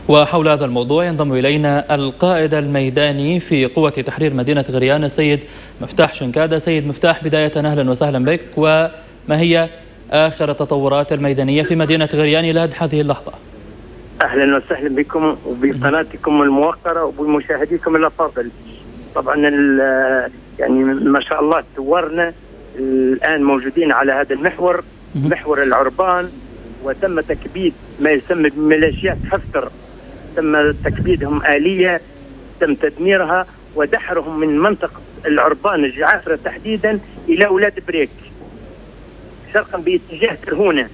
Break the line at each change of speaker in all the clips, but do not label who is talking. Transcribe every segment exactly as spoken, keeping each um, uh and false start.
وحول هذا الموضوع ينضم إلينا القائد الميداني في قوة تحرير مدينة غريان السيد مفتاح شنكادة. سيد مفتاح، بداية أهلا وسهلا بك، وما هي آخر التطورات الميدانية في مدينة غريان إلى هذه اللحظة؟
أهلا وسهلا بكم وبقناتكم الموقرة وبمشاهديكم الأفاضل. طبعا يعني ما شاء الله تورنا الآن موجودين على هذا المحور، محور العربان، وتم تكبيد ما يسمى بميليشيات حفتر، تم تكبيدهم آلية، تم تدميرها ودحرهم من منطقة العربان الجعافرة تحديدا إلى ولاد بريك شرقا باتجاه كرهونة.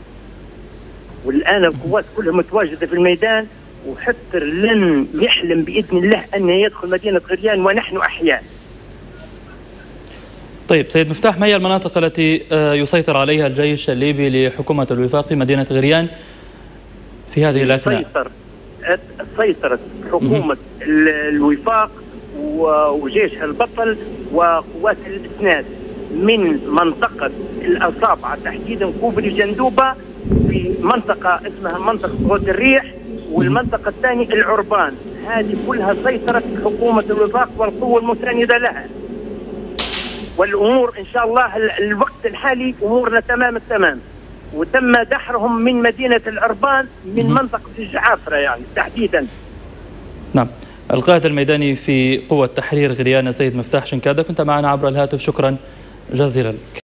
والآن القوات كلها متواجدة في الميدان، وحفتر لن يحلم بإذن الله أن يدخل مدينة غريان ونحن أحياء.
طيب سيد مفتاح، ما هي المناطق التي يسيطر عليها الجيش الليبي لحكومة الوفاق في مدينة غريان في هذه الأثناء؟
سيطر سيطرت حكومة الوفاق وجيشها البطل وقوات الإسناد من منطقة الأصابع تحديدا كوبري جندوبة في منطقة اسمها منطقة غوث الريح، والمنطقة الثانية العربان. هذه كلها سيطرت حكومة الوفاق والقوة المساندة لها، والأمور إن شاء الله الوقت الحالي أمورنا تمام التمام. وتم دحرهم من مدينة العربان من منطقة الجعافرة يعني تحديدا.
نعم، القائد الميداني في قوة تحرير غريان السيد مفتاح شنكادة، كنت معنا عبر الهاتف، شكرا جزيلا لك.